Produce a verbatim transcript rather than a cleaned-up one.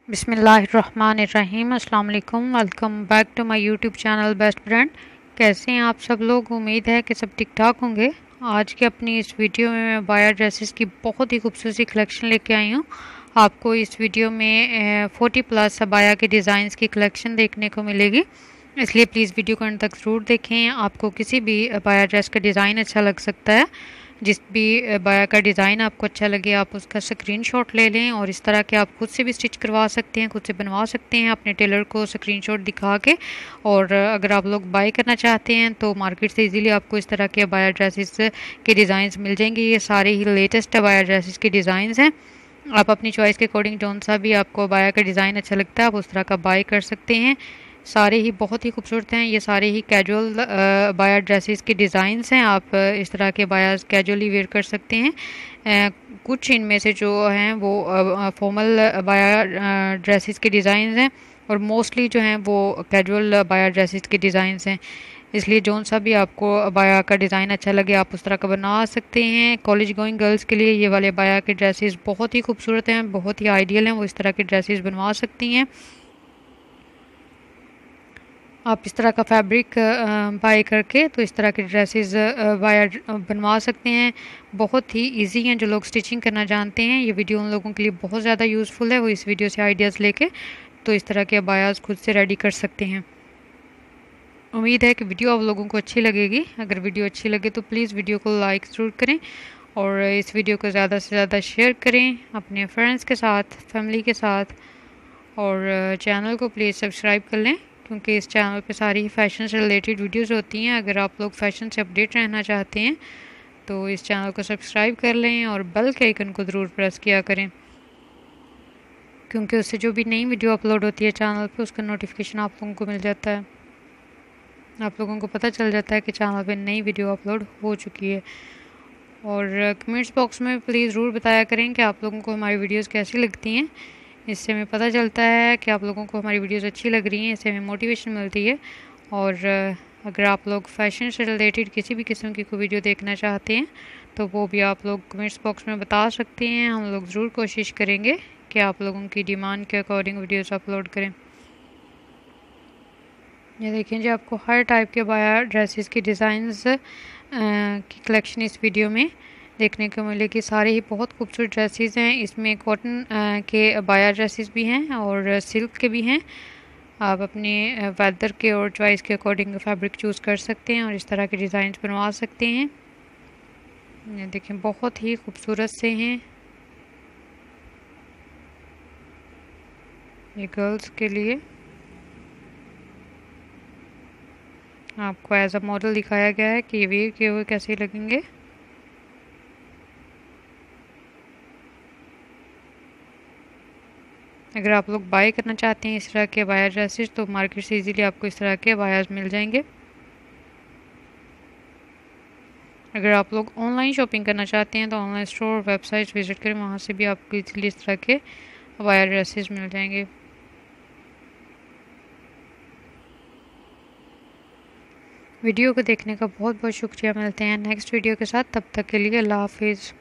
बिस्मिल्लाहिर्रहमानिर्रहीम अस्सलाम वालेकुम। Welcome back to my YouTube channel best friend. कैसे हैं आप सब लोग? उम्मीद है कि सब ठीक ठाक होंगे। आज के अपनी इस वीडियो में मैं बाया ड्रेसेस की बहुत ही खूबसूरत कलेक्शन लेके आई हूँ। आपको इस वीडियो में फोर्टी प्लस अबाया के डिज़ाइंस की कलेक्शन देखने को मिलेगी, इसलिए प्लीज़ वीडियो को अंत तक ज़रूर देखें। आपको किसी भी बाया ड्रेस का डिज़ाइन अच्छा लग सकता है। जिस भी बाया का डिज़ाइन आपको अच्छा लगे आप उसका स्क्रीनशॉट ले लें और इस तरह के आप खुद से भी स्टिच करवा सकते हैं, खुद से बनवा सकते हैं अपने टेलर को स्क्रीनशॉट दिखा के। और अगर आप लोग बाय करना चाहते हैं तो मार्केट से इजीली आपको इस तरह के बाया ड्रेसेस के डिज़ाइंस मिल जाएंगे। ये सारे ही लेटेस्ट बाया ड्रेसेस के डिज़ाइंस हैं। आप अपनी चॉइस के अकॉर्डिंग जौन सा भी आपको बाया का डिज़ाइन अच्छा लगता है आप उस तरह का बाय कर सकते हैं। सारे ही बहुत ही खूबसूरत हैं। ये सारे ही कैजुअल बाया ड्रेसेस के डिज़ाइंस हैं। आप इस तरह के बायास कैजुअली वेयर कर सकते हैं। आ, कुछ इनमें से जो हैं वो फॉर्मल बाया ड्रेसेस के डिज़ाइंस हैं और मोस्टली जो हैं वो कैजुअल बाया ड्रेसेस के डिज़ाइंस हैं। इसलिए जौन सा भी आपको बाया का डिज़ाइन अच्छा लगे आप उस तरह का बना सकते हैं। कॉलेज गोइंग गर्ल्स के लिए ये वाले बाया के ड्रेसेस बहुत ही खूबसूरत हैं, बहुत ही आइडियल हैं। वो इस तरह के ड्रेसेस बनवा सकती हैं। आप इस तरह का फैब्रिक बाय करके तो इस तरह के ड्रेसेस बाय बनवा सकते हैं। बहुत ही इजी हैं। जो लोग स्टिचिंग करना जानते हैं ये वीडियो उन लोगों के लिए बहुत ज़्यादा यूज़फुल है। वो इस वीडियो से आइडियाज़ लेके तो इस तरह के अबायास खुद से रेडी कर सकते हैं। उम्मीद है कि वीडियो आप लोगों को अच्छी लगेगी। अगर वीडियो अच्छी लगे तो प्लीज़ वीडियो को लाइक ज़रूर करें और इस वीडियो को ज़्यादा से ज़्यादा शेयर करें अपने फ्रेंड्स के साथ, फैमिली के साथ। और चैनल को प्लीज़ सब्सक्राइब कर लें क्योंकि इस चैनल पे सारी फैशन से रिलेटेड वीडियोस होती हैं। अगर आप लोग फैशन से अपडेट रहना चाहते हैं तो इस चैनल को सब्सक्राइब कर लें और बेल के आइकन को ज़रूर प्रेस किया करें क्योंकि उससे जो भी नई वीडियो अपलोड होती है चैनल पे उसका नोटिफिकेशन आप लोगों को मिल जाता है। आप लोगों को पता चल जाता है कि चैनल पे नई वीडियो अपलोड हो चुकी है। और कमेंट्स बॉक्स में प्लीज़ ज़रूर बताया करें कि आप लोगों को हमारी वीडियोस कैसी लगती हैं। इससे हमें पता चलता है कि आप लोगों को हमारी वीडियोस अच्छी लग रही हैं, इससे हमें मोटिवेशन मिलती है। और अगर आप लोग फैशन से रिलेटेड किसी भी किस्म की कोई वीडियो देखना चाहते हैं तो वो भी आप लोग कमेंट्स बॉक्स में बता सकते हैं। हम लोग ज़रूर कोशिश करेंगे कि आप लोगों की डिमांड के अकॉर्डिंग वीडियोस अपलोड करें। ये देखें जी, आपको हर टाइप के बाया ड्रेसेस की डिज़ाइंस की कलेक्शन इस वीडियो में देखने को मिलेगी। सारे ही बहुत खूबसूरत ड्रेसेस हैं। इसमें कॉटन के बाया ड्रेसेस भी हैं और सिल्क के भी हैं। आप अपने वेदर के और चॉइस के अकॉर्डिंग फैब्रिक चूज़ कर सकते हैं और इस तरह के डिज़ाइन बनवा सकते हैं। ये देखें बहुत ही खूबसूरत से हैं। ये गर्ल्स के लिए आपको एज अ मॉडल दिखाया गया है कि ये वेयर किए हुए कैसे लगेंगे। अगर आप लोग बाय करना चाहते हैं इस तरह के बाया ड्रेसेस तो मार्केट से इजीली आपको इस तरह के बायास मिल जाएंगे। अगर आप लोग ऑनलाइन शॉपिंग करना चाहते हैं तो ऑनलाइन स्टोर वेबसाइट्स विजिट करें, वहाँ से भी आपको इजीली इस तरह के बाया ड्रेसेस मिल जाएंगे। वीडियो को देखने का बहुत बहुत शुक्रिया। मिलते हैं नेक्स्ट वीडियो के साथ, तब तक के लिए अल्लाह हाफिज़।